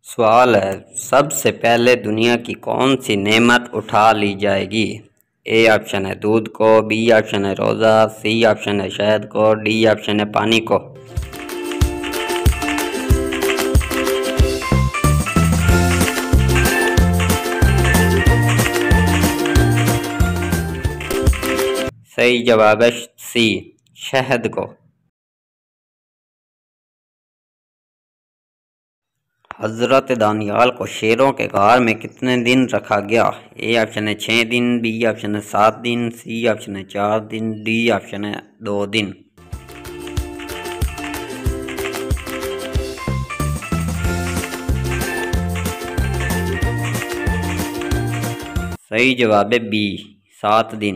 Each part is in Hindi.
सवाल है, सबसे पहले दुनिया की कौन सी नेमत उठा ली जाएगी? ए ऑप्शन है दूध को, बी ऑप्शन है रोज़ा, सी ऑप्शन है शहद को, डी ऑप्शन है पानी को। सही जवाब है सी, शहद को। हजरत दानियाल को शेरों के गार में कितने दिन रखा गया? ए ऑप्शन है 6 दिन, बी ऑप्शन है 7 दिन, सी ऑप्शन है 4 दिन, डी ऑप्शन है 2 दिन। सही जवाब है बी, 7 दिन।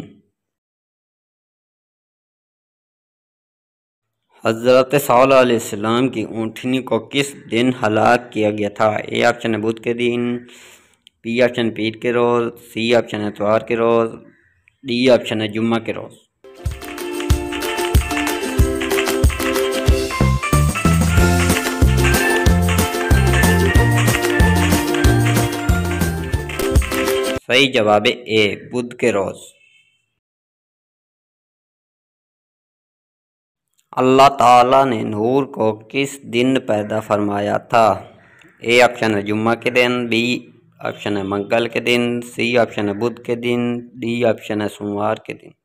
हज़रत सल्लल्लाहु अलैहि वसल्लम की ऊँटनी को किस दिन हलाक किया गया था? ए ऑप्शन है बुध के दिन, बी ऑप्शन पीर के रोज़, सी ऑप्शन है इतवार के रोज़, डी ऑप्शन है जुम्मा के रोज़। सही जवाब है ए, बुध के रोज़। अल्लाह ताला ने नूर को किस दिन पैदा फरमाया था? ए ऑप्शन है जुम्मा के दिन, बी ऑप्शन है मंगल के दिन, सी ऑप्शन है बुध के दिन, डी ऑप्शन है सोमवार के दिन।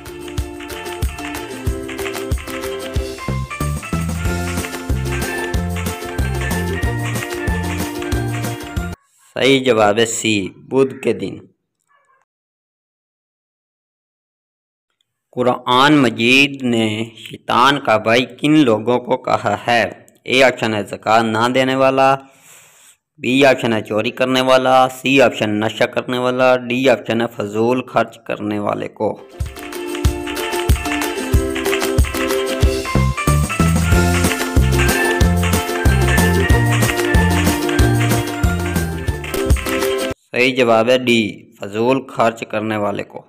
सही जवाब है सी, बुध के दिन। कुरान मजीद ने शैतान का भाई किन लोगों को कहा है? ए ऑप्शन है ज़कात ना देने वाला, बी ऑप्शन है चोरी करने वाला, सी ऑप्शन नशा करने वाला, डी ऑप्शन है फजूल खर्च करने वाले को। सही जवाब है डी, फजूल खर्च करने वाले को।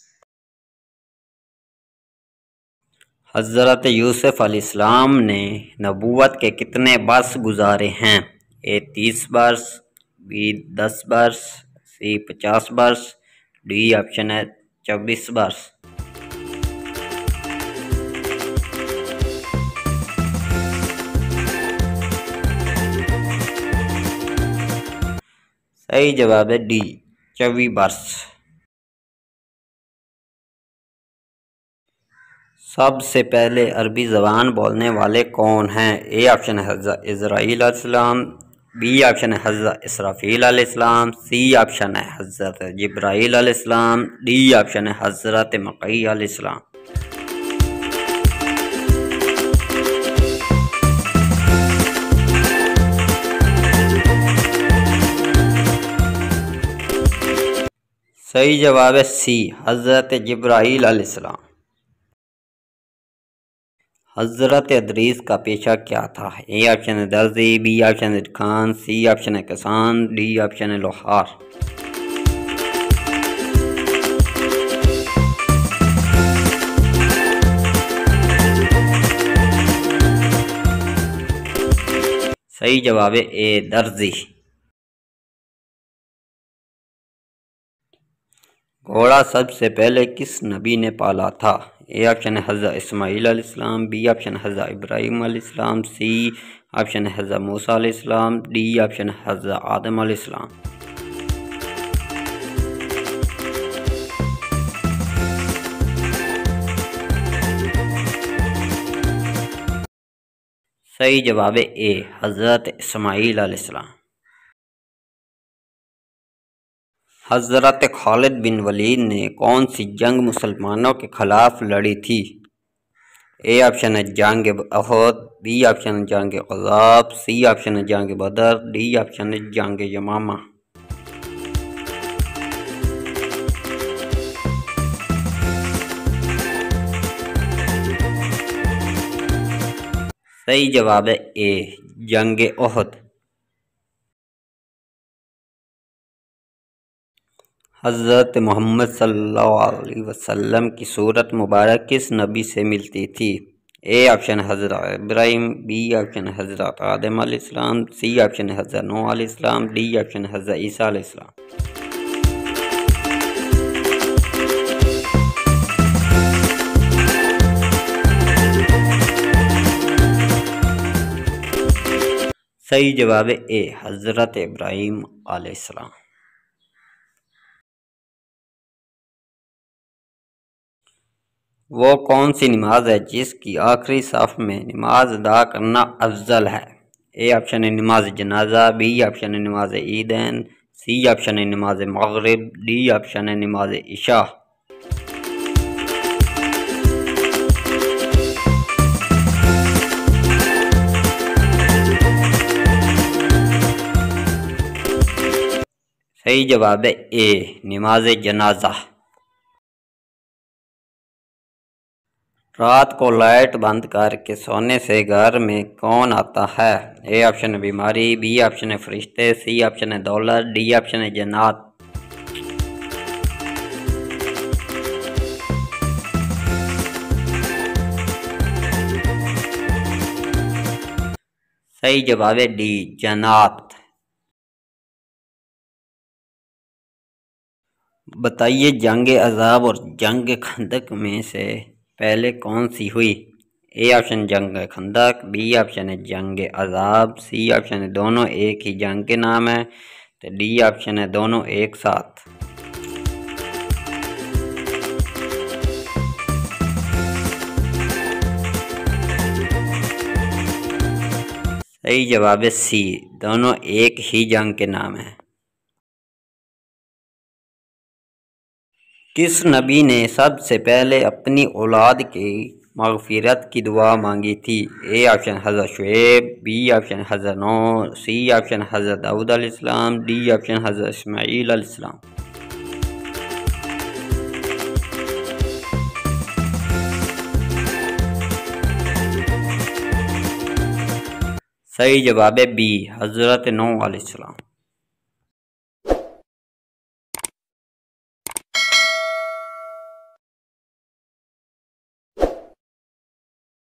हज़रत यूसुफ अलैहिस्सलाम ने नबूवत के कितने वर्ष गुजारे हैं? ए 30 वर्ष, बी 10 वर्ष, सी 50 वर्ष, डी ऑप्शन है 24 वर्ष। सही जवाब है डी, 24 वर्ष। सबसे पहले अरबी ज़बान बोलने वाले कौन हैं? ए ऑप्शन है हज़रत इज़राइल अलैहिस्सलाम, बी ऑप्शन है हज़रत इसराफील अलैहिस्सलाम, सी ऑप्शन है हज़रत जिब्राइल अलैहिस्सलाम, डी ऑप्शन है हज़रत मकई अलैहिस्सलाम। सही जवाब है सी, हज़रत जिब्राइल अलैहिस्सलाम। हज़रत इदरीस का पेशा क्या था? ए ऑप्शन है दर्जी, बी ऑप्शन है खान, सी ऑप्शन है किसान, डी ऑप्शन है लोहार। सही जवाब है ए, दर्जी। घोड़ा सबसे पहले किस नबी ने पाला था? ए ऑप्शन है हज़रत इस्माइल अलैहिस्सलाम, बी ऑप्शन है हज़रत इब्राहीम अलैहिस्सलाम, सी ऑप्शन है हज़रत मूसा अलैहिस्सलाम, डी ऑप्शन है हज़रत आदम अलैहिस्सलाम। सही जवाब है ए, हज़रत इस्माइल अलैहिस्सलाम। हज़रत खालिद बिन वलीद ने कौन सी जंग मुसलमानों के खिलाफ लड़ी थी? ए ऑप्शन है जंग अहद, बी ऑप्शन है जंग ग़ज़ाब, सी ऑप्शन है जंग बदर, डी ऑप्शन है जंग यमामा। सही जवाब है ए, जंग अहद। हज़रत मोहम्मद सल्लल्लाहु अलैहि वसल्लम की सूरत मुबारक किस नबी से मिलती थी? ए ऑप्शन हज़रत इब्राहिम, बी ऑप्शन हज़रत आदम अलैहिस्सलाम, सी ऑप्शन हज़रत नूह अलैहिस्सलाम, डी ऑप्शन हज़रत ईसा अलैहिस्सलाम। सही जवाब है ए हज़रत इब्राहिम अलैहिस्सलाम। वो कौन सी नमाज है जिसकी आखिरी साफ में नमाज अदा करना अफजल है? ए ऑप्शन है नमाज जनाजा, बी ऑप्शन है नमाज ईदैन, सी ऑप्शन है नमाज मगरिब, डी ऑप्शन है नमाज इशा। सही जवाब है ए नमाज जनाजा। रात को लाइट बंद करके सोने से घर में कौन आता है? ए ऑप्शन है बीमारी, बी ऑप्शन है फरिश्ते, सी ऑप्शन है दौलत, डी ऑप्शन है जन्नत। सही जवाब है डी जन्नत। बताइए जंग अज़ाब और जंग खंदक में से पहले कौन सी हुई? ए ऑप्शन जंग खंदक, बी ऑप्शन है जंग अज़ाब, सी ऑप्शन है दोनों एक ही जंग के नाम है, तो डी ऑप्शन है दोनों एक साथ। सही जवाब है सी दोनों एक ही जंग के नाम है। किस नबी ने सबसे पहले अपनी औलाद की मग़फ़िरत की दुआ मांगी थी? ए ऑप्शन हज़रत शुएब, बी ऑप्शन हज़रत नूह, सी ऑप्शन हज़रत दाऊद अलैहिस्सलाम, डी ऑप्शन हज़रत इस्माईल अलैहिस्सलाम। सही जवाब है बी हज़रत नूह अलैहिस्सलाम।